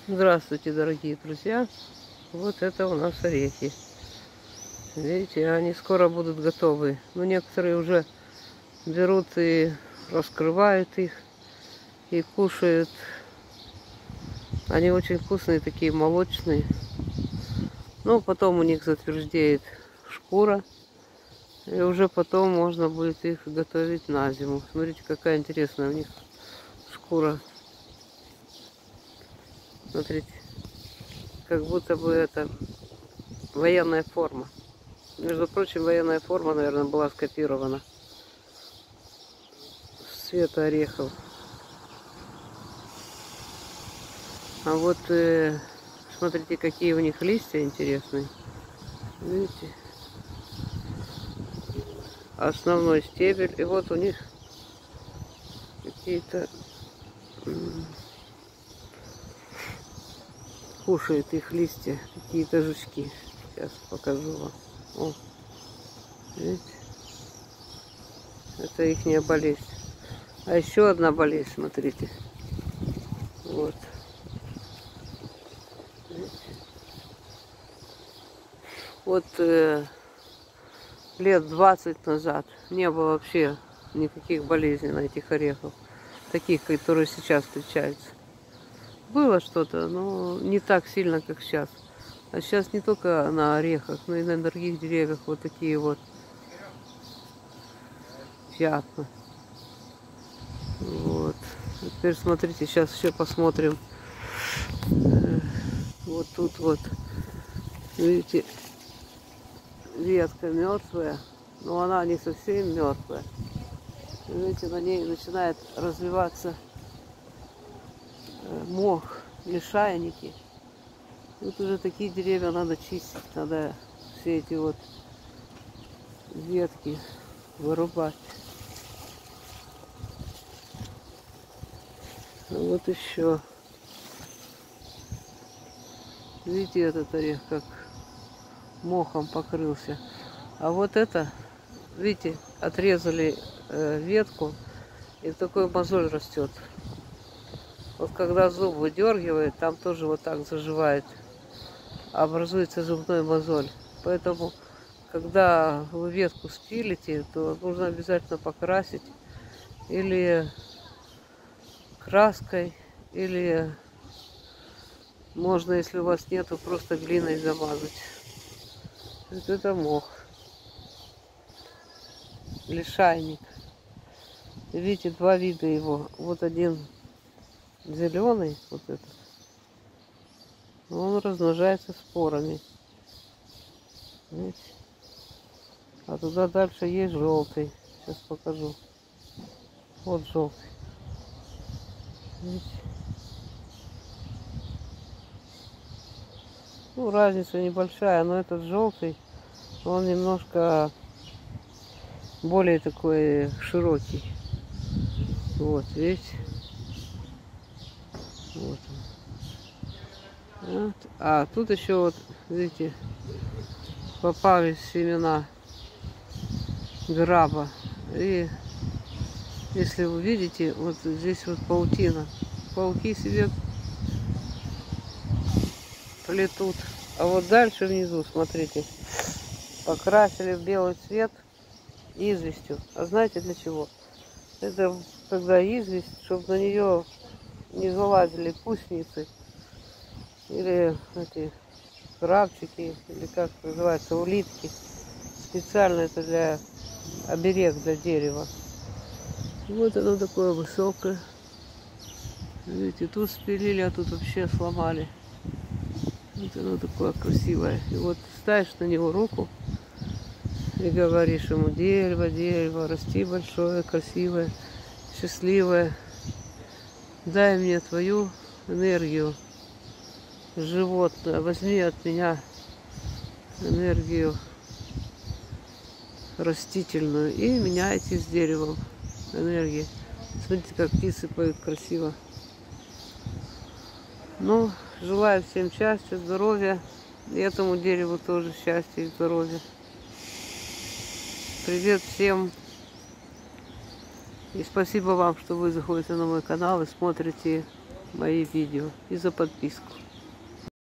Здравствуйте, дорогие друзья! Вот это у нас орехи. Видите, они скоро будут готовы. Но некоторые уже берут и раскрывают их и кушают. Они очень вкусные, такие молочные. Но потом у них затвердеет шкура. И уже потом можно будет их готовить на зиму. Смотрите, какая интересная у них шкура. Смотрите, как будто бы это военная форма. Между прочим, военная форма, наверное, была скопирована с цвета орехов. А вот смотрите, какие у них листья интересные. Видите? Основной стебель. И вот у них какие-то кушают их листья, какие-то жучки. Сейчас покажу вам. О, видите? Это ихняя болезнь. А еще одна болезнь, смотрите. Вот. Вот лет 20 назад не было вообще никаких болезней на этих орехах, таких, которые сейчас встречаются. Было что-то, но не так сильно, как сейчас. А сейчас не только на орехах, но и на других деревьях вот такие вот пятна. Вот. Теперь смотрите, сейчас еще посмотрим. Вот тут вот, видите, ветка мертвая, но она не совсем мертвая. Видите, на ней начинает развиваться мох, лишайники. Тут уже такие деревья надо чистить, надо все эти вот ветки вырубать. Вот еще. Видите, этот орех как мохом покрылся. А вот это, видите, отрезали ветку, и такой мозоль растет. Вот когда зуб выдергивает, там тоже вот так заживает, образуется зубной мозоль. Поэтому, когда вы ветку спилите, то нужно обязательно покрасить или краской, или можно, если у вас нету, просто глиной замазать. Вот это мох, лишайник. Видите, два вида его. Вот один зеленый, вот этот, он размножается спорами. Видите? А туда дальше есть желтый. Сейчас покажу. Вот желтый. Видите? Ну, разница небольшая, но этот желтый, он немножко более такой широкий. Вот, видите? Вот он. Вот. А тут еще вот, видите, попались семена граба. И если вы видите, вот здесь вот паутина. Пауки себе плетут. А вот дальше внизу, смотрите, покрасили в белый цвет известью. А знаете для чего? Это когда известь, чтобы на нее не залазили гусеницы или эти крабчики, или как называется, улитки. Специально это для оберег для дерева. Вот оно такое высокое. Видите, тут спилили, а тут вообще сломали. Вот оно такое красивое. И вот ставишь на него руку и говоришь ему: дерево, дерево, расти большое, красивое, счастливое. Дай мне твою энергию животное, возьми от меня энергию растительную и меняйте с деревом энергии. Смотрите, как птицы поют красиво. Ну, желаю всем счастья, здоровья. И этому дереву тоже счастья и здоровья. Привет всем. И спасибо вам, что вы заходите на мой канал и смотрите мои видео и за подписку.